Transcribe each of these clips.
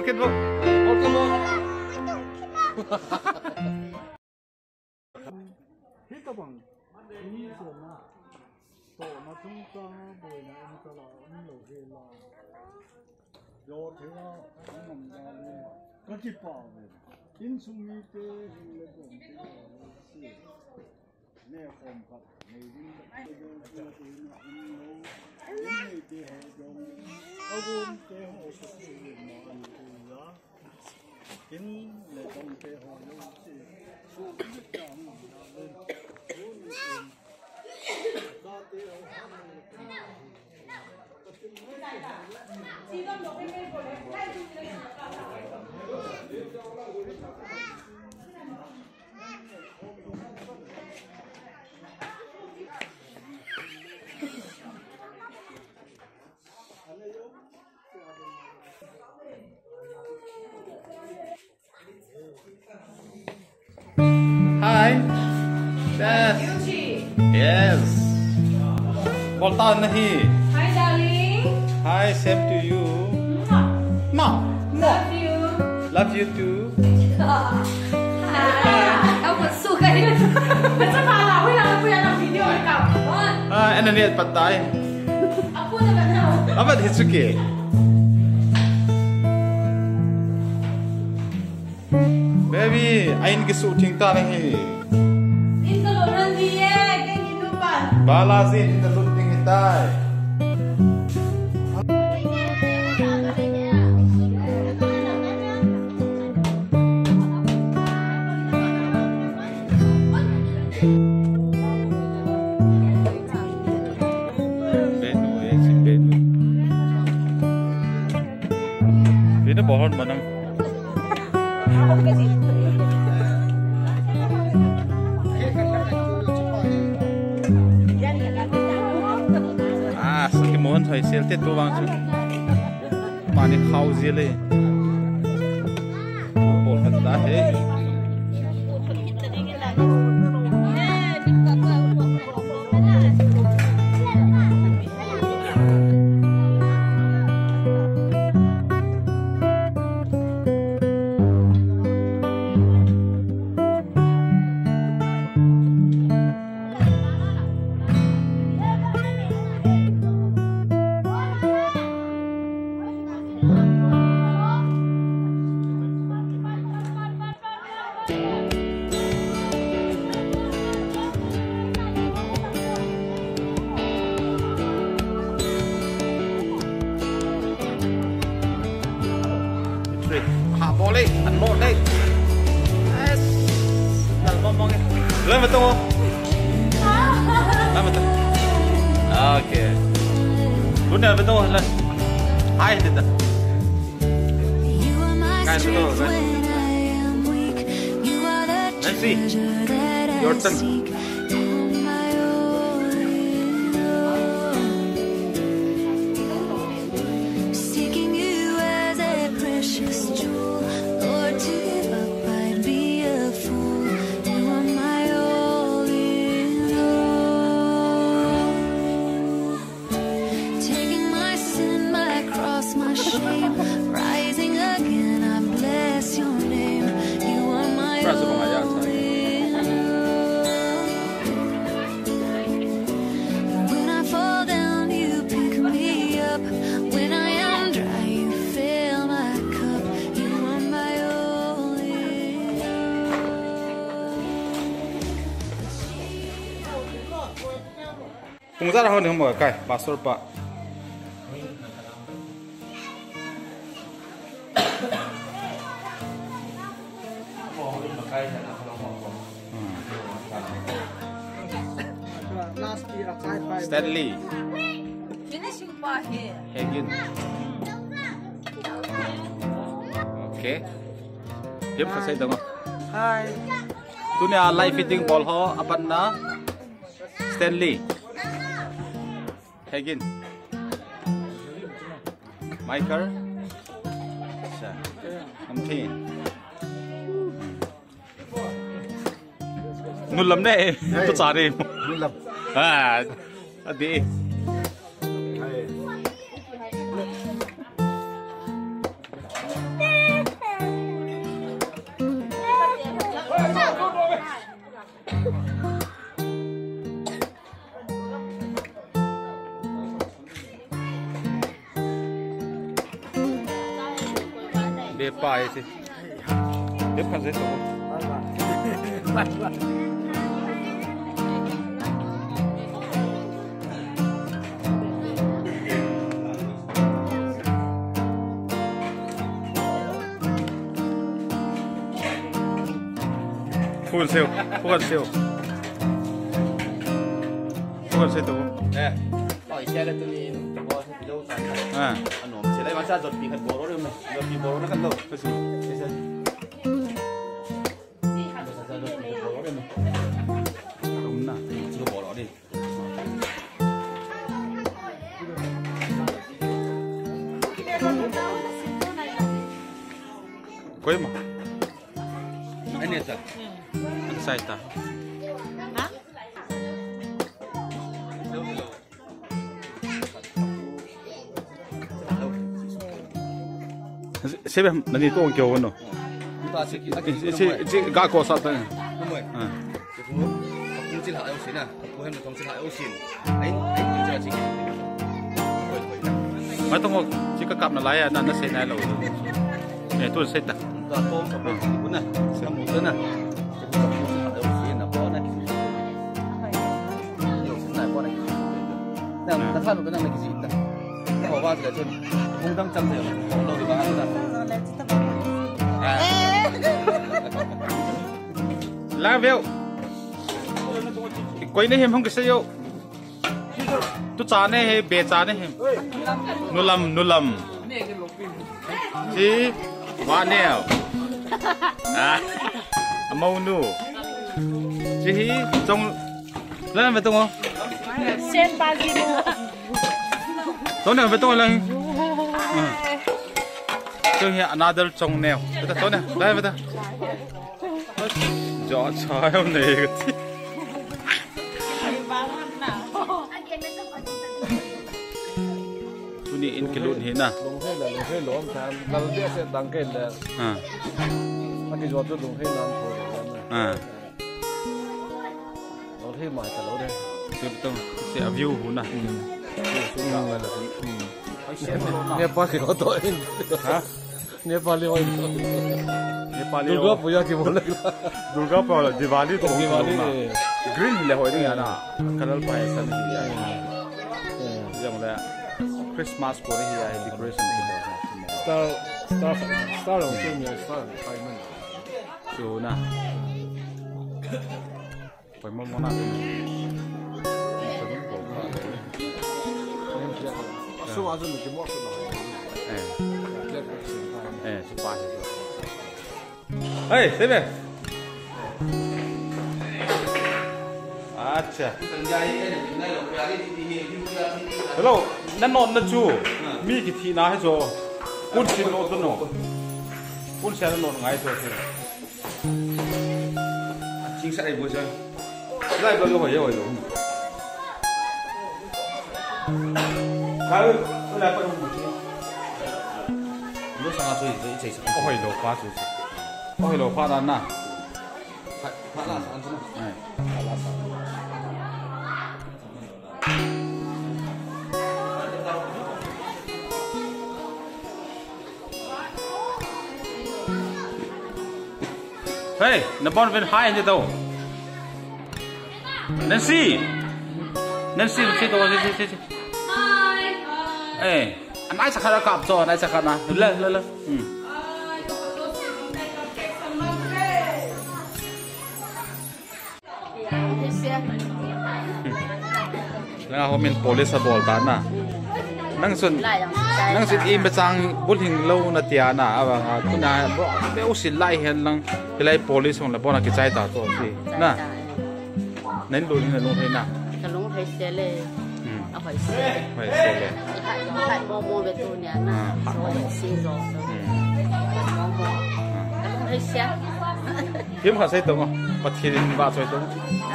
pocketbook. Pocketbook. Hita bang, ini semua. So, macam mana boleh nak ini kalau ini loh hela. Yo, hela, orang mana? Kaki pau. Insumi ke hela pun. Ni orang kat, ni ini dia jom. Abon ke host ni mana tu ya? Ini lekong ke host ni. So, ini jangan. Hi. Yes. Yes. Bolta nahi. Hi, darling. Hi, same to you. Ma. Love you. Love you too. Aku suka dia. Macam mana? Aku yang nak video kau. Ano niya patay? Aku naman tahu. Abad Hitsuki. Baby, ayin kisuting ta nahi. Ito loran dia, kaya ginupan. Balazin ita luting itay. Ini pohon mana? Ah, sakit mohon saya selte tu bang tu. Mana kau zile? Pohon dah he. Boleh, unload deh. Yes. Nah, ngomong ya. Lah betul. Lah betul. Oke. Benar betul lah. Hai kita. Guys, betul kan? Let's see. Your turn. Kung zara ho ni mo kai pastor pa. Stanley. Finishing part here. Hegin. Okay. Yep, kasay dong. Hi. Tu ni live fitting ball ho apan na Stanley. Hegin. Michael. Sa. Amthi. Nulam ne. Tu chare. Nulam. Ah. Adi. để bài thì tiếp khăn giấy tổ phun siêu tổ nè hỏi xe là tôi đi có thì đâu sản anh nói sẽ lấy bán ra rồi bị khẩn bố rồi mà rồi bị bố nó khẩn đâu phải xử thế sao đúng nè chưa bỏ nó đi quên mà anh này sao anh sai ta xem là đi tôi kêu nó chị gã có sao thế đúng rồi cũng chỉ là yêu xin à cũng hem là không chỉ là yêu xin anh chỉ là chỉ mấy tông chỉ có cặp là lái nó sẽ này rồi này tôi sẽ đặt là tôm của mình cũng này sẽ một cái này cũng chỉ là yêu xin là có này yêu xin này có này nè nó thay một cái này là cái gì ta nó bỏ vào thì là không đăng chân thì không đâu thì bán được lá veo quay này không cái gì đâu tu trả này hay bê trả này nô lâm gì quá nèo màu nu gì trong lên về tung không Sen Bazino. tối nào về tung lên cho hiện another trong nèo ta tối nào đây về ta gió trời hôm nay cái tu ni in kilun hi na lồng thế lom tham lần dia sẽ tăng cái là anh đi dọn cho lồng thế làm thôi lồng thế mãi cả lâu đây sẽ tung sẽ view hu na Nepal thì có tội hả Nepal thì Durga Puja thì một lần Durga Puja là Diwali to Diwali green là hồi đấy na color pai san hi ya yang la Christmas ko hi ya decoration star lòng chơi nhiều star phải mình so na phải mong mong nào số anh dùng cái móc số 3 ê thế về acha hello nan non na chu mi ki thi na he zo kun sin lo to no kun sa no ngai to thế chính xác này vừa chơi lại có hỏi rồi cái lại có lúc sáng chơi thì chạy có hỏi đồ quá rồi có hỏi đồ quá đắt na phát là ăn chứ này hey, nó bọn bên hai anh đâu? Nancy, Nancy đâu? Hi. Hey, anh ai sakana cặp cho, anh ai sakana, lên. Là hôm mình police ball ta na, năng xuân im bê trang bút hình lâu na tia na, và tu na béo xin lại hiện năng cái lại police xong là bọn cái trái ta cho gì, na, nên luôn là luôn thế na, cái lông phải xe lê, phải xe lê, hạt mò về tu nhà na, rồi xin rồi, mò, cái lông phải xe, kiếm khá xây tung không, bắt thiên vào xây tung.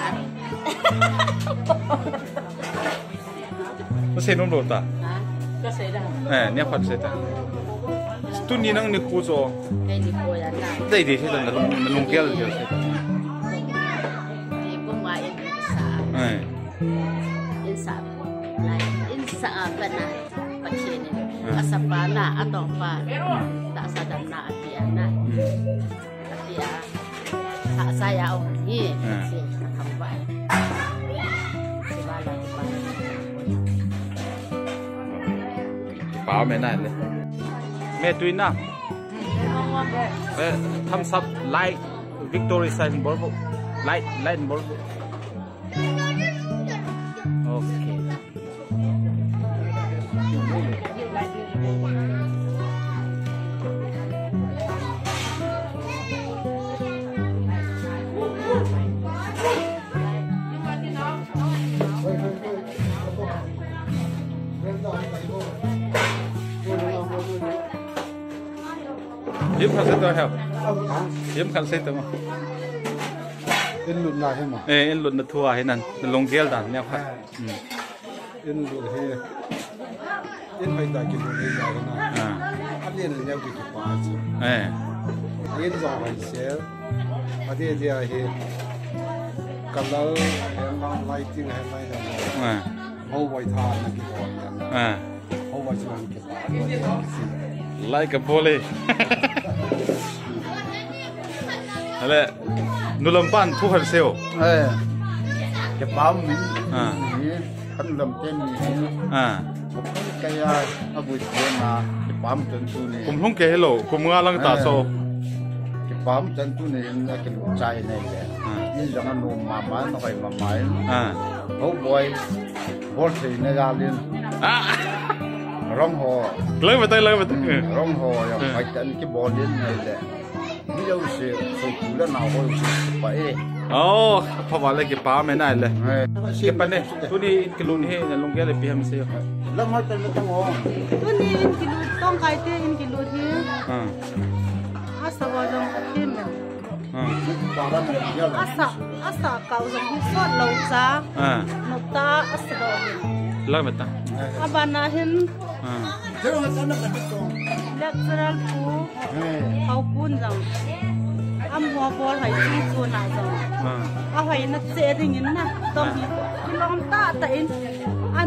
Nó sẽ nôn ta. Cái xe đó. Nè phát sẽ ta. Tu ni nang ni khu cho. Cái ni khu ya na. Đây thì sẽ là lùng kia là sẽ. Thì cũng ngoài in sa. In sa. Này in sa bên này. macam ni. Asapana atau apa? Tak sadar nak dia nak. Dia tak saya ni. Hamba. Sebala bảo mẹ này lên mẹ tuy nào thăm sắp like victory sign ball like ball ok Yếm khăn xếp heo, yếm khăn xếp mà. In luận lại mà. In luận là thua hay nè, lồng gel đàn nhau khác. In luận hay, in phải đại cái luận hay cái này. Anh liên là nhau cái ba chứ. In rõ hay xe, anh đi đi hay, color, hay lighting hay này. Hậu vậy thà là cái gì? Hậu vậy cho cái ba. Like a bully. Hale, nulampan thu hal seo. Cái bao mình, khăn làm trên mình. Cái Abode na cái bao chân tu này. Cùng không kể hello, cùng nga lang ta so. Cái bao chân tu này là cái lục trai này nè. Đi rằng anh nôm mà nó phải mà máy. Hậu boy, bol thì nó ra liền. Rong hồ. Lấy vào tay. Rong hồ, phải chân cái bò đến này nè. Ví dụ sự cũ là nào hồi sự phải. เพราะว่าอะไรกี่ป้าไม่ได้เลยเก็บไปเนี่ยตัวนี้กิโลนี่ลงแก้เลยปีห้าสิบแล้วมันเป็นไม่ต้องงอตัวนี้กิโลต้องขายเตี้ยกิโลที่สวรรค์ที่มันอาสาเก่าจากที่สอดเราจ้านกตาอาสาเลิกไปตั้งบานาเห็นเล็กสระปูเขาปูนจังหัวบอลหายชิ้นส่วนหนาจังหายนักเสียดิ่งนะต้องที่ลองตาแต่อัน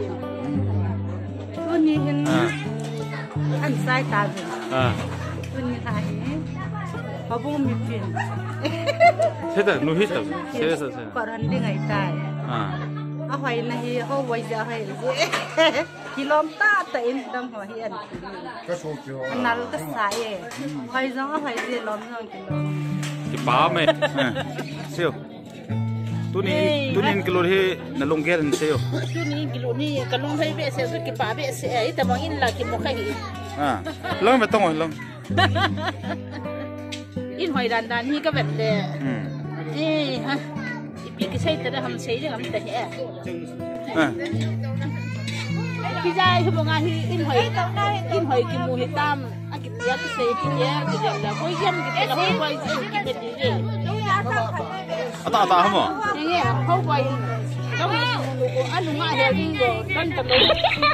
ตัวนี้เห็นอันสายตาจังตัวนี้หายเขาบอกมีเปลี่ยนใช่แต่หนูฮิตแต่ใช่ก่อนทันได้ไงตายหายนะฮีเขาไว้จะให้ที่ลองตาแต่ต้องหัวเห็นนั่นก็สายหายจังหายเสียล้อมจังกินกี่ป้าไม่เซียวตัวนี้กิโลที่นั่นลงแก้นเซียวตัวนี้กิโลนี่ก็ลงให้เบสเซียวกี่ป้าเบสเซียวแต่บางอินละกินหมดแค่กี่ลงไม่ต้องลงอินหอยดันนี่ก็แบบเด้ฮะอีกใช่แต่ทำใช่ยังทำแต่แห่พี่ใจเขาบอกว่าอินหอยกินหมูเห็ดตามกินเยอะก็ใส่กินเยอะกินเยอะแล้วก็ยังกินแต่เขาไปกินเป็นดีเลยตาเขาบอกอย่างเงี้ยเขาไปเขาไปดูอันนู้นมาเฮลิงก็ตั้งแต่เลย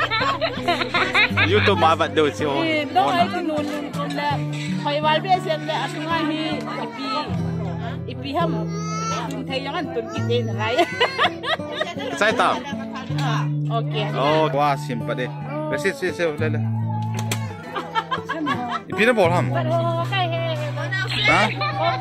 ยูทูบมาบัดเดียวเชียวต้องให้กินนู่นแล้วหอยวันเบี้ยเสียแล้วอันนู้นมาฮีอีปีห้ามไทยยังอันตุนกินเองอะไรใช่ตาโอเคว่าสิมปะเดไปเสียวเลยอีพีน่าบอกทำฮะ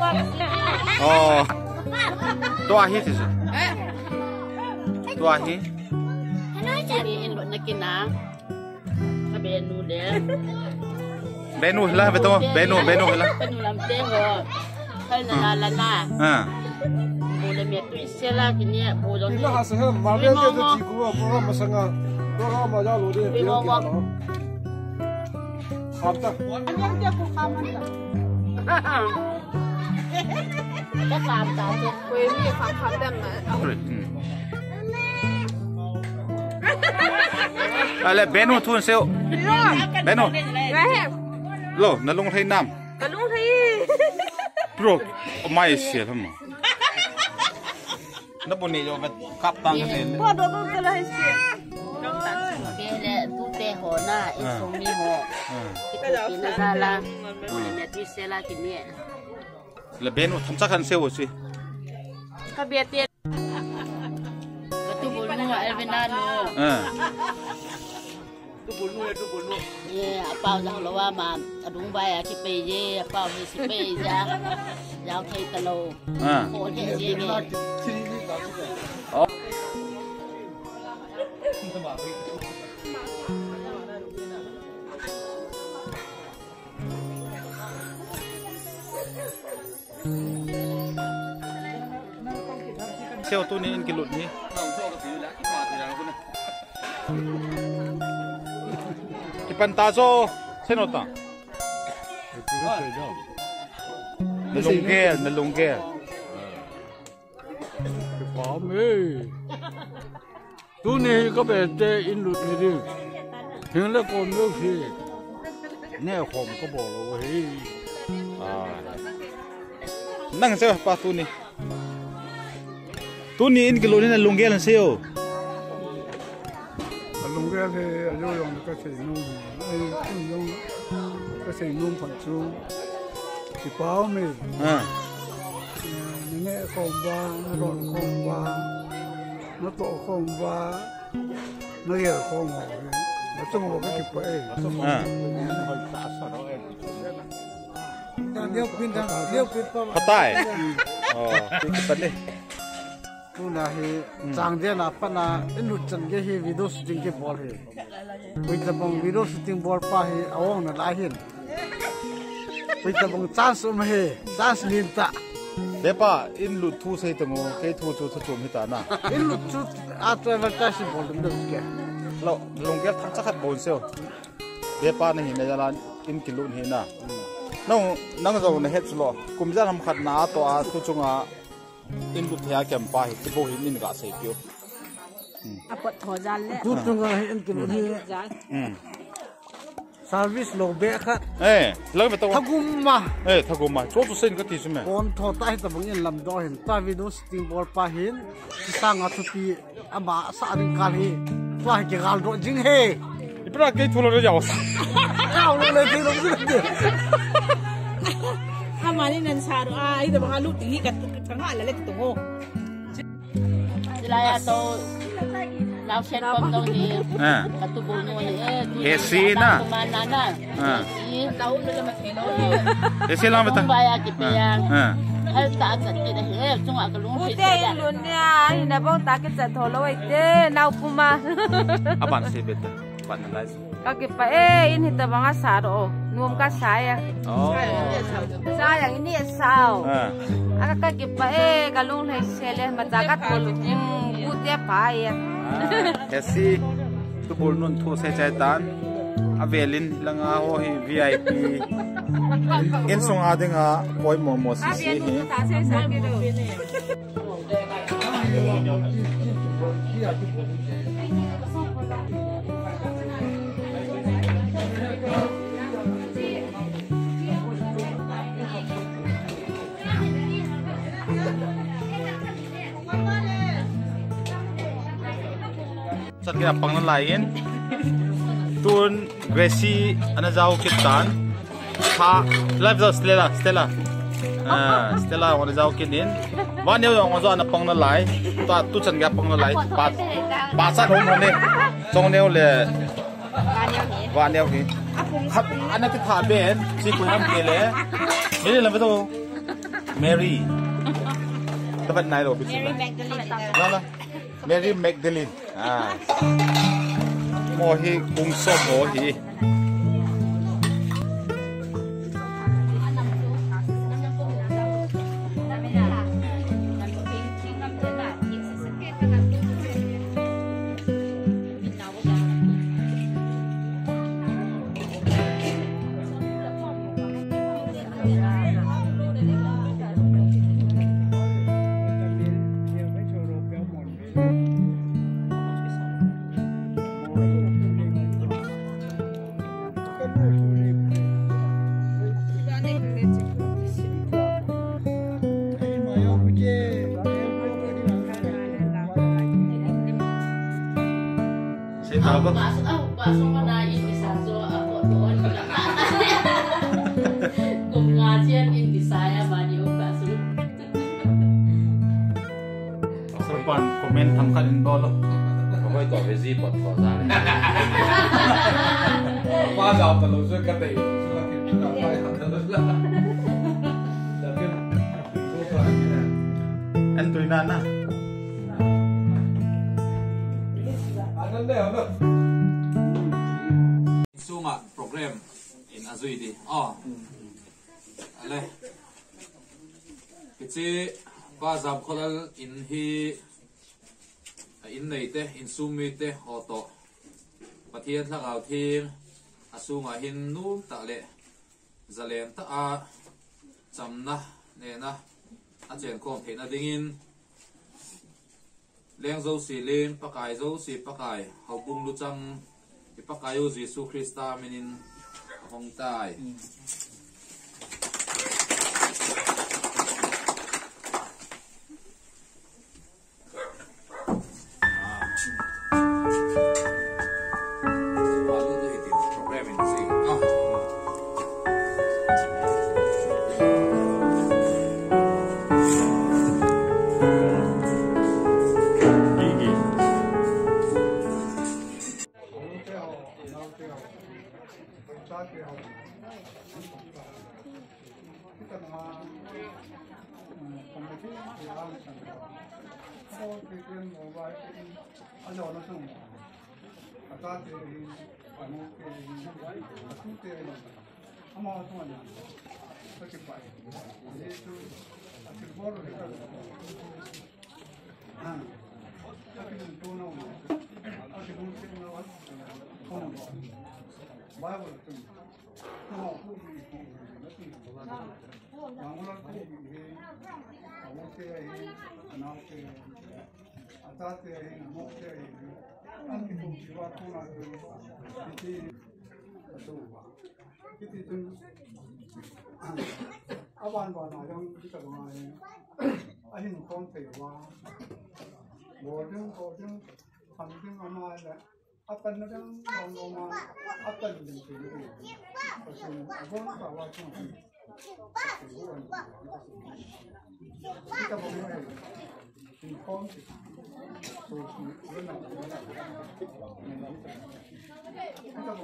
ตัวฮีที่สุดตัวฮีนี่เห็นรถนักกินนะเบนูเด้เบนูเหรอเบตัวเบนูเหรอเบนูลำเต้งเหรอให้ลาโบเลเมียตุเซล่ากินเนี่ยโบลงนี่ฮะเมาเรียกจะจีกูอ่ะเพราะว่ามาสังก์เพราะว่ามาจากโรดีเดียวกันเนาะครับจ้ะยังจะกูข้ามมันจ้ะจะตามตาจะคุยมีความแบบไหนอะไรเบนูทุนเซลเบนูโลนั่นลงไทยน้ำกันลงไทยโปรไม่เสียทั้งหมดนับวันนี้จะไปกับตังกันเลยพอโดนกันเลยเสียต้องตัดเปลี่ยนตู้เตะหัวหน้าไอ้ทรงมีหัวที่กินอะไรล่ะเนี่ยที่เซล่ากินเนี่ยแล้วเบนูทำสักคันเซลสิก็เบียดเตี้ยก็ตู้บุญนัวเอเวนาโน bao giờ lo mà đúng vậy à cái bề gì bao thì cái bề ra giao thay tờ lô bộ thế gì nghe Sale tu ni in kilut ni. Ipan taso senota. Nalunggel. Kami. Tu ni có vẻ tệ in lụt này đi. Hiện là còn nước gì? Nè khom có bỏ rồi. Nang sale pa tu ni. Tu ni in kilut ni nalunggel ang sale. Nalunggel thì vô用cái sợi nung, dùng cái sợi nung phần chu. Thì bao mi. Nè khom ba, nó đòn khom ba, nó tổ khom ba, nó giờ khom rồi. Nó trong một cái kịp bể. Patay. Kipan ni. Tu na hi chang je na pa na in lut chan ge hi video shooting ke ball hi. Wei ta bang video shooting ball pa hi awong na la hin. Wei ta bang chance hi, chance lin ta. Depa in lut thu sei tango ke thu chu chum hi ta na. In lut chu advertising ball dum ke. Lo longgel thak chakhat bon seo. Depa na hi na jalan in kilun hi na. Nang zo na het lo. Kum ja ram khat na to a tu chunga in lut thea kem pa hi ti bo hi nin ga sei pyo. Apot hojan le. Tu chunga hi in kilun hi. Service lo be khat. Lo me to. Thagum ma. Thagum ma. Cho tu sen ka ti sume. Kon tho tai ta bang in lam do hin ta video shooting ball pa hin. Sang a thu pi ama sa ring kal hi. Wa ke gal do jing he. Ipra ke thu lo ro jaw. Jaw lo le ti lo si de. Amani nan saru ai da bang lu tingi kat tanga la le tungo. Sila ya to lao sen pom to ni katubo no ni Esi na. Mana na. Esi tau lo le ma thelo ni. Esi lang beta. Baya ki piang. Ai ta ka ti da he chung a ka lu Ute in lunya hina bang ta ke chat tholo wai te nau puma. Aban se beta. Pan na lai. Kaki pa in hita banga saro nuam ka saya. Sayang ini sao. Aka kaki pa kalung lai sele mataga tolu putya pa ya. Esi tu bol nun thu se chai tan. Avelin langa ho hi VIP. In song adinga koi momo si si hi. Sat kaya pang nalayin tun Gracie ana jaw kitan ha live za Stella Stella ana jaw kinin wan yo ngwa zo ana pang nalai ta tu chan ga pang nalai ba sa hom ne chong neo le wan neo hi khat ana ki tha ben si ku nam ke le ni le ba to Mary tabat nai ro bi la Mary Magdalene mo hi kung so mo hi Pasok ka na in isa so ako doon. Kung nga siyan in Bisaya man yung pasok. Serpan komen thangkan in bolo. Pokok có cái gì bật khó ra này. Qua dạo tận lối cái tệ là phải Anh tuổi nan à? anh đây không? Sunga program in azui di. Ale. Kichi pa zam kholal in hi in nei te in sumi te auto. Pathian thakau thing asunga hin nu ta le zalem ta a chamna ne na a chen khom theina dingin leng zo si len pakai zo si pakai haubung lu chang ipakayo Jesu Krista minin hong tai Abang yang kita mengenai ahin kontewa, bodeng penting amal, akan ada orang akan menjadi person abang bawa cuma kita mengenai konte, so kita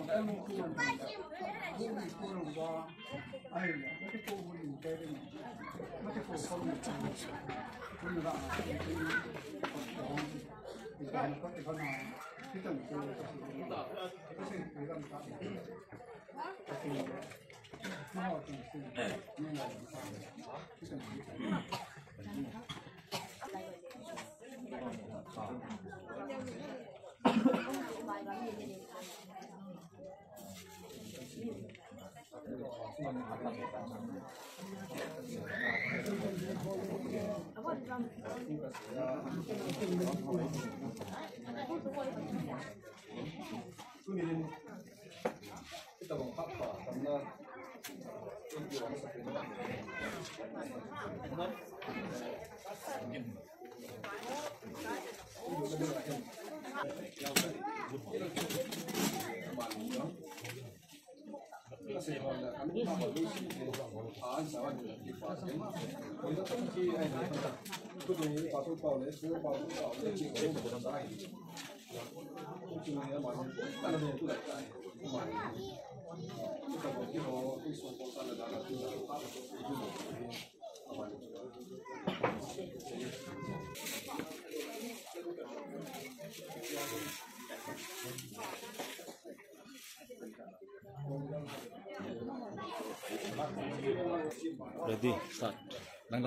Ready, start. Lang.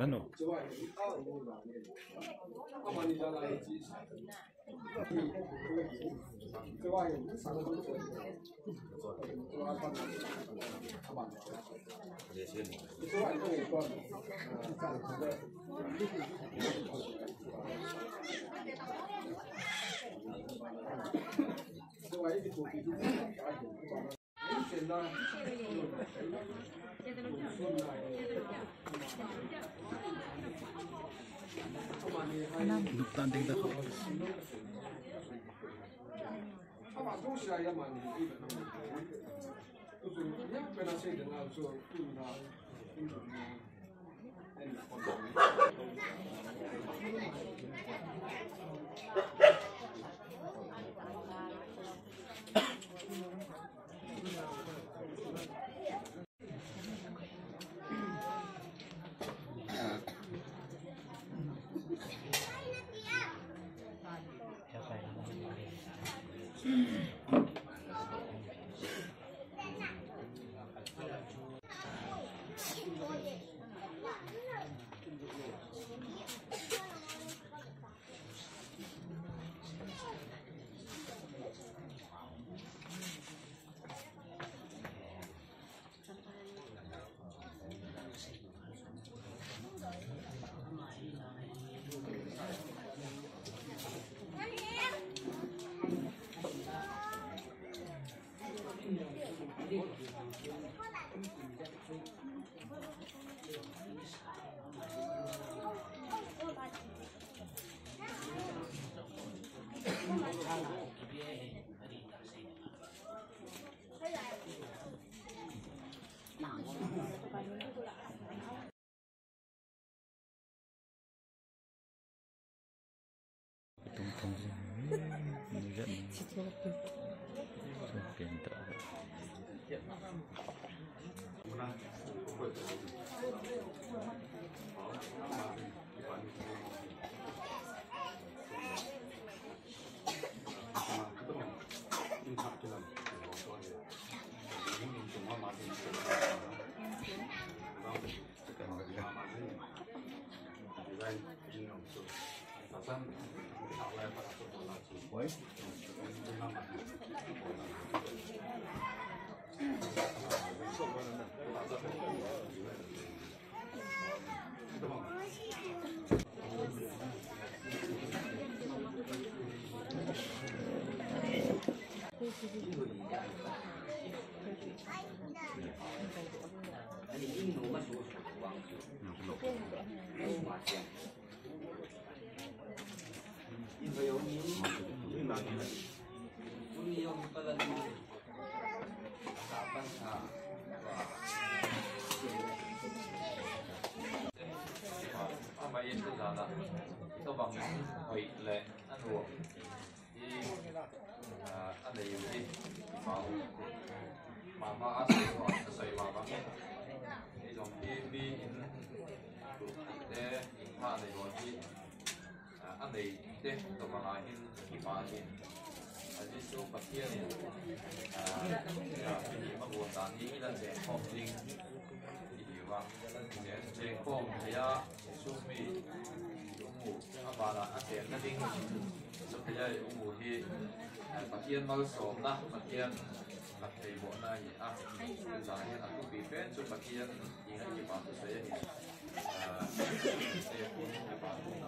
Tanding dah. Tong người dân tiền tợ Ito bang wait le ano di ano yun di mama aso sa mama itong baby in de ma ne yo di ano de to mga hin ipahin adi so patia ni pini mabutan ni ilan de hopling iwa de kong ya sumi Abode aten na ding so kaya umuhi pakian mal som na pakian pakai bo na ya misalnya aku pipen so pakian ingat di batu saya ni saya pun di batu na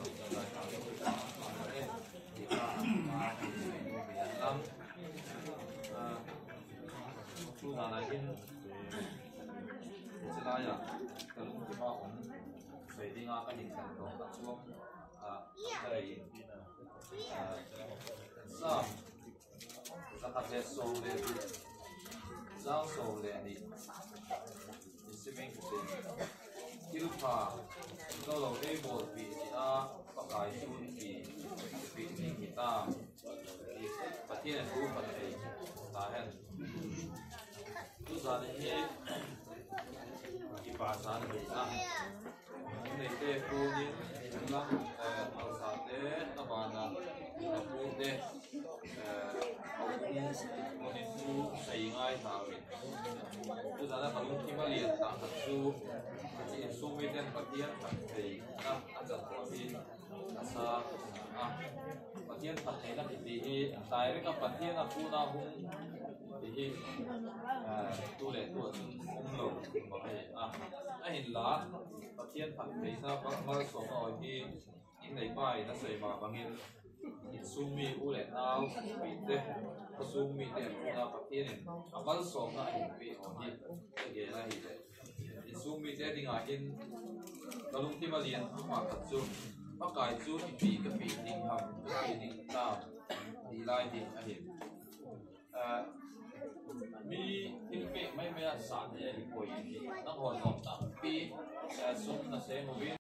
dalam tu nanakin selaya kalau kita vậy thì ngọc cái hình thành của các chuông đây sao các tập thể số lên giao số lên đi sẽ mình sẽ kêu pha đó là cái bộ vị các cái chuông vị mình kita thì phát hiện đủ phần này ta hen tu ra đây cái bahasa này này cái cô đi là ở xã thế Abode Abode ông đi tu xây ngay thảo vậy bây giờ là kalau khi mà liền tặng thật su chỉ su mấy tên bát tiên thì na ăn được rồi thì sa bát tiên thật này là thì tại cái bát tiên là phu na hung thì tu lệ tu ông lộc mà phải anh hình lá bát tiên thật thì sao mà sống rồi thì in này bài nó xây mà bằng in sumi ule now bite sumi de na patien amal som na bi oni ge la hi de sumi de dinga in kalung ti malian ma ka chu pa kai chu bi ka bi ding ham bi ding ta di lai di a hi mi tin pe mai mai sa de hi koi na hon nom ta pi sum na se mo bi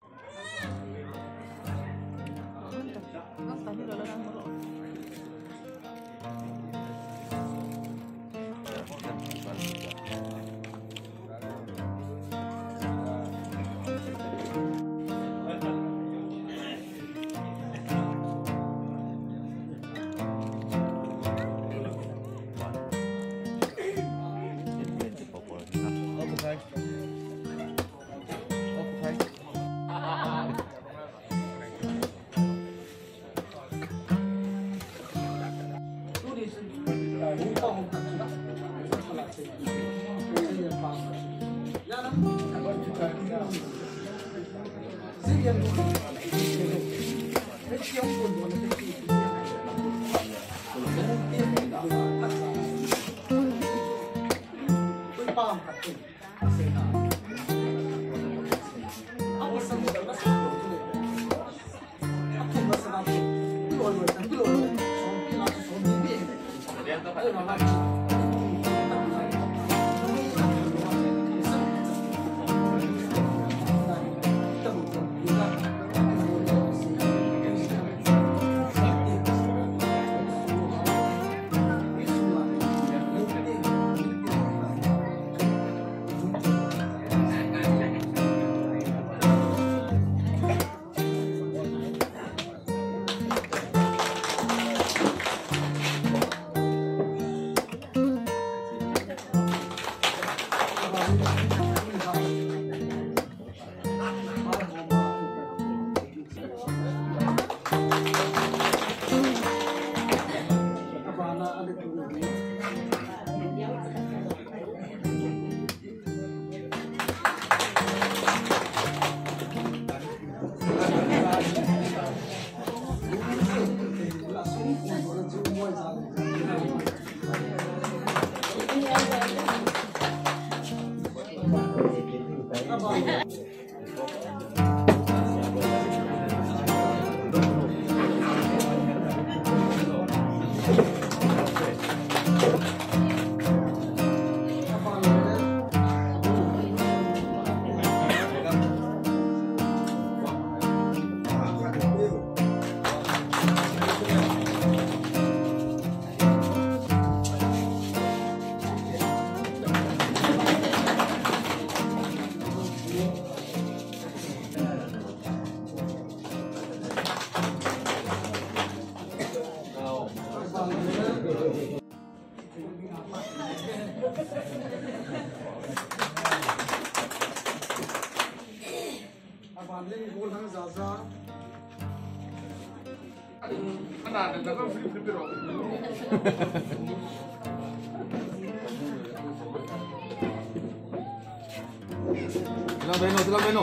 Silang beno.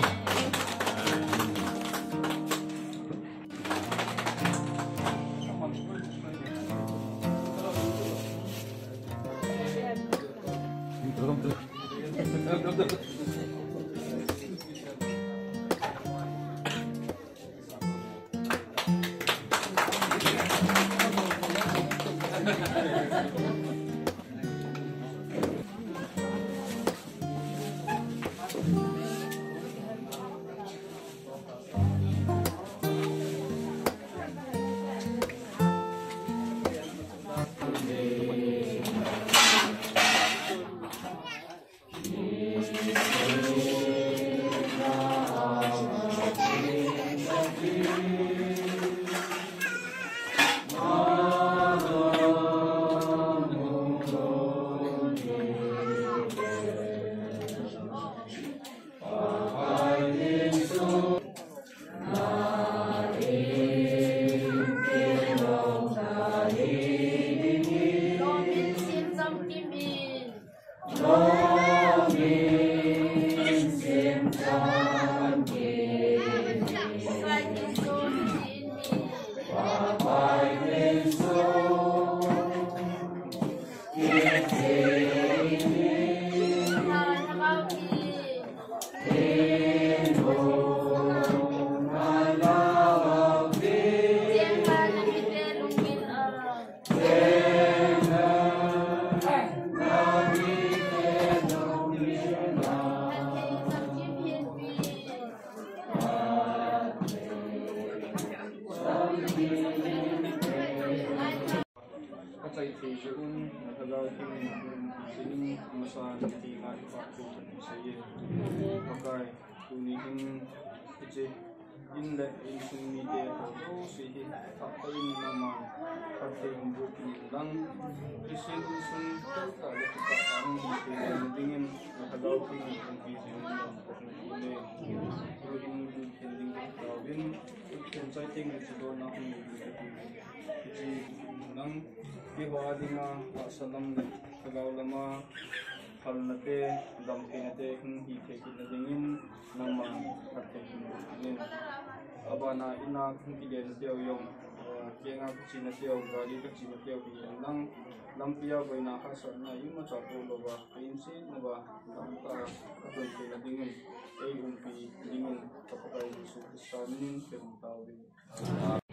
Abana ina kung tiyaw yung kaya nga kutsina tiyaw gali kutsina tiyaw nang lampiya ba ina kasar na yung macapo ba kainsin na ba lampa katun sila dingin ay umpi dingin kapag ay gusto sa amin pero tawin